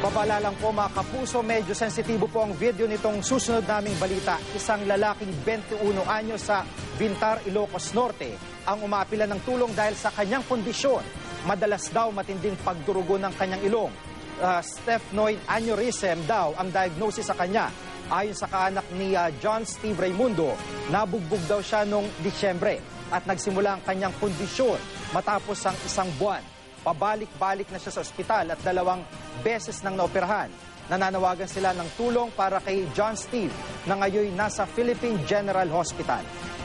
Babala lang po mga kapuso, medyo sensitibo po ang video nitong susunod naming balita. Isang lalaking 21 anyo sa Bintar, Ilocos Norte ang umaapila ng tulong dahil sa kanyang kondisyon. Madalas daw matinding pagdurugo ng kanyang ilong. Sphenoid aneurysm daw ang diagnosis sa kanya. Ayon sa kaanak ni John Steve Raimundo, nabugbog daw siya noong Disyembre at nagsimula ang kanyang kondisyon matapos ang isang buwan. Pabalik-balik na siya sa ospital at 2 beses nang naoperahan. Nananawagan sila ng tulong para kay John Steve na ngayon nasa Philippine General Hospital.